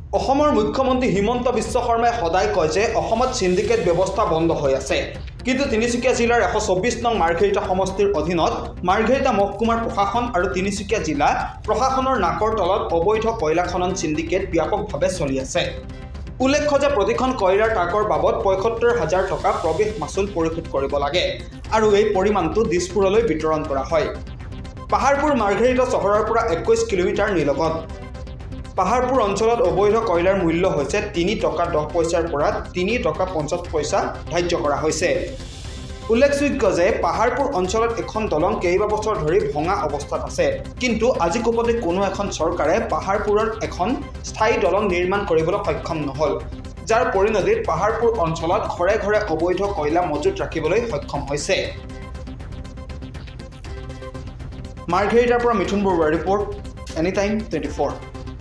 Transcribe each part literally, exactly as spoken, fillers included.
অসমৰ মুখ্যমন্ত্ৰী হিমন্ত বিশ্ব শৰ্মাই সদায় কয় যে অসমত সিন্ডিকেট ব্যৱস্থা বন্ধ হৈ আছে, কিন্তু তিনিচুকীয়া জিলাৰ এশ চৌব্বিছ নং মাৰ্ঘেৰিটা সমষ্টিৰ অধীনত মাৰ্ঘেৰিটা মহকুমাৰ প্ৰশাসন আৰু তিনিচুকীয়া জিলা প্ৰশাসনৰ নাকৰ তলত অবৈধ কয়লা খনন সিন্ডিকেট ব্যাপকভাৱে চলি আছে। উল্লেখ্য যে প্ৰতিখন কয়লাৰ টাকৰ বাবদ পঁয়সত্তৰ হাজাৰ টকা প্ৰৱেশ মাচুল পৰিশোধ কৰিব লাগে আৰু এই পৰিমাণটো দিছপুৰলৈ বিতৰণ কৰা হয়। পাহাৰপুৰ মাৰ্ঘেৰিটা চহৰৰ পৰা একৈছ কিলোমিটাৰ নিলগত। পাহাৰপুৰ অঞ্চলত অবৈধ কয়লাৰ মূল্য হৈছে তিনি টকা দহ পইচাৰ পৰা তিনি টকা পঞ্চাছ পইচা ধাৰ্য কৰা হৈছে। উল্লেখযোগ্য যে পাহাৰপুৰ অঞ্চলত এখন দলং কেইবা বছৰ ধৰি ভঙা অৱস্থাত আছে, কিন্তু আজি কোপতে কোনো এখন চৰকাৰে পাহাৰপুৰত এখন স্থায়ী দলং নিৰ্মাণ কৰিবলৈ সক্ষম নহল, যাৰ পৰিণতিত পাহাৰপুৰ অঞ্চলত ঘৰে ঘৰে অবৈধ কয়লা মজুত ৰাখিবলৈ সক্ষম হৈছে। মাৰ্ঘেৰিটাৰ পৰা মিথুন বৰুৱাৰ report, any time twenty four.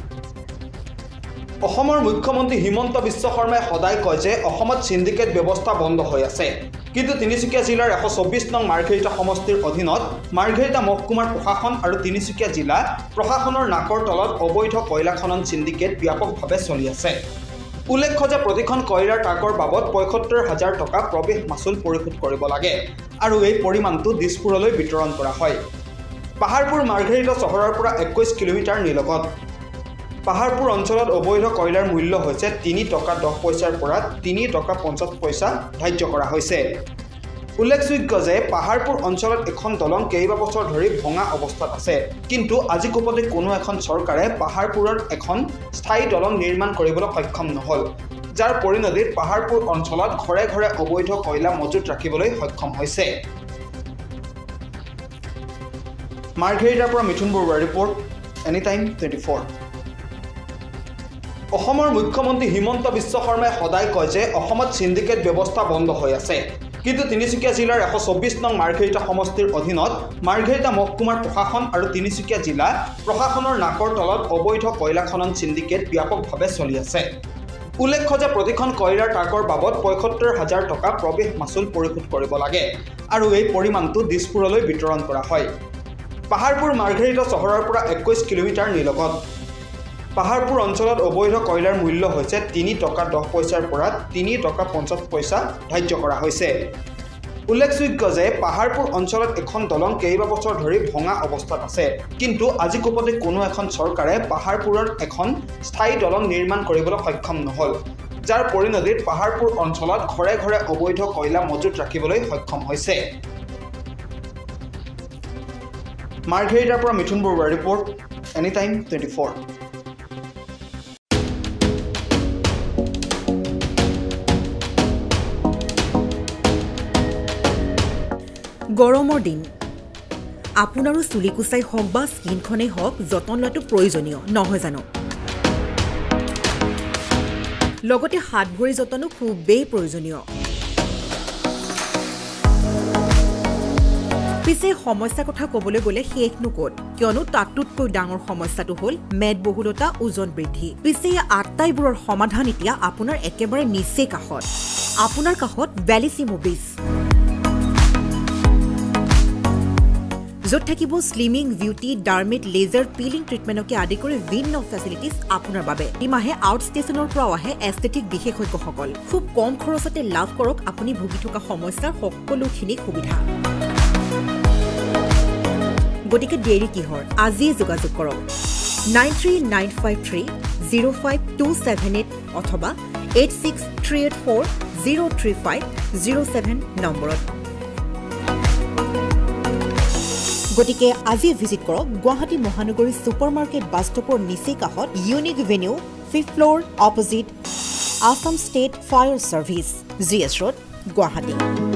অসমৰ মুখ্যমন্ত্ৰী হিমন্ত বিশ্ব শৰ্মাই সদায় কয় যে অসমত সিন্ডিকেট ব্যৱস্থা বন্ধ হৈ আছে, কিন্তু তিনিচুকীয়া জিলাৰ এশ চৌব্বিছ নং মাৰ্ঘেৰিটা সমষ্টিৰ অধীনত মাৰ্ঘেৰিটা মহকুমাৰ প্ৰশাসন আৰু তিনিচুকীয়া জিলা প্ৰশাসনৰ নাকৰ তলত অবৈধ কয়লা খনন সিন্ডিকেট ব্যাপকভাৱে চলি আছে। উল্লেখ্য যে প্ৰতিখন কয়লাৰ টাকৰ বাবদ পঁয়সত্তৰ হাজাৰ টকা প্ৰৱেশ মাচুল পৰিশোধ কৰিব লাগে আৰু এই পৰিমাণটো দিছপুৰলৈ বিতৰণ কৰা হয়। পাহাৰপুৰ মাৰ্ঘেৰিটা চহৰৰ পৰা একৈছ কিলোমিটাৰ নিলগত। পাহাৰপুৰ অঞ্চলত অবৈধ কয়লাৰ মূল্য হৈছে তিনি টকা দহ পইচাৰ পৰা তিনি টকা পঞ্চাছ পইচা ধাৰ্য কৰা হৈছে। উল্লেখযোগ্য যে পাহাৰপুৰ অঞ্চলত এখন দলং কেইবা বছৰ ধৰি ভঙা অৱস্থাত আছে, কিন্তু আজি কোপতে কোনো এখন চৰকাৰে পাহাৰপুৰত এখন স্থায়ী দলং নিৰ্মাণ কৰিবলৈ সক্ষম নহল, যাৰ পৰিণতিত পাহাৰপুৰ অঞ্চলত ঘৰে ঘৰে অবৈধ কয়লা মজুত ৰাখিবলৈ সক্ষম হৈছে। মাৰ্ঘেৰিটাৰ পৰা মিথুন বৰুৱাৰ report, any time twenty four. অসমৰ মুখ্যমন্ত্ৰী হিমন্ত বিশ্ব শৰ্মাই সদায় কয় যে অসমত সিন্ডিকেট ব্যৱস্থা বন্ধ হৈ আছে, কিন্তু তিনিচুকীয়া জিলাৰ এশ চৌব্বিছ নং মাৰ্ঘেৰিটা সমষ্টিৰ অধীনত মাৰ্ঘেৰিটা মহকুমাৰ প্ৰশাসন আৰু তিনিচুকীয়া জিলা প্ৰশাসনৰ নাকৰ তলত অবৈধ কয়লা খনন সিন্ডিকেট ব্যাপকভাৱে চলি আছে। উল্লেখ্য যে প্ৰতিখন কয়লাৰ টাকৰ বাবদ পঁয়সত্তৰ হাজাৰ টকা প্ৰৱেশ মাচুল পৰিশোধ কৰিব লাগে আৰু এই পৰিমাণটো দিছপুৰলৈ বিতৰণ কৰা হয়। পাহাৰপুৰ মাৰ্ঘেৰিটা চহৰৰ পৰা একৈছ কিলোমিটাৰ নিলগত। পাহাৰপুৰ অঞ্চলত অবৈধ কয়লাৰ মূল্য হৈছে তিনি টকা দহ পইচাৰ পৰা তিনি টকা পঞ্চাছ পইচা ধাৰ্য কৰা হৈছে। উল্লেখযোগ্য যে পাহাৰপুৰ অঞ্চলত এখন দলং কেইবা বছৰ ধৰি ভঙা অৱস্থাত আছে, কিন্তু আজি কোপতে কোনো এখন চৰকাৰে পাহাৰপুৰত এখন স্থায়ী দলং নিৰ্মাণ কৰিবলৈ সক্ষম নহল, যাৰ পৰিণতিত পাহাৰপুৰ অঞ্চলত ঘৰে ঘৰে অবৈধ কয়লা মজুত ৰাখিবলৈ সক্ষম হৈছে। মাৰ্ঘেৰিটাৰ পৰা মিথুন বৰুৱাৰ report, any time twenty four. গৰমৰ দিন, আপোনাৰো চুলি কুচাই হওক বা স্কিনখনেই হওক যতন লোৱাটো প্ৰয়োজনীয় নহয় জানো? লগতে হাত ভৰি যতনো খুবেই প্ৰয়োজনীয়। পিছে সমস্যাৰ কথা ক'বলৈ গ'লে শেষনো ক'ত, কিয়নো তাতোতকৈ ডাঙৰ সমস্যাটো হ'ল মেদবহুলতা, ওজন বৃদ্ধি। পিছে এই আটাইবোৰৰ সমাধান এতিয়া আপোনাৰ একেবাৰে নিচেই কাষত, আপোনাৰ কাষত বেলিছিমো বিচ, য'ত থাকিব slimming, beauty, dermat, laser, peeling ট্ৰিটমেণ্টকে আদি কৰি ভিন্ন ফেচিলিটিজ আপোনাৰ বাবে। ইমাহে আউট ষ্টেচনৰ পৰাও আহে এষ্টেটিক বিশেষজ্ঞসকল। খুব কম খৰচতে লাভ কৰক আপুনি ভুগি থকা সমস্যাৰ সকলোখিনি সুবিধা। গতিকে দেৰি কিহৰ, আজিয়ে যোগাযোগ কৰক nine three nine five three zero' five two seven eight অথবা eight six three eight four zero' three five zero' seven নম্বৰত। গতিকে আজি ভিজিট কৰক গুৱাহাটী মহানগৰী ছুপাৰ মাৰ্কেট বাছ ষ্টপৰ নিচেই কাষত unique venue, fifth floor, opposite Assam state fire service, G S road, Guwahati.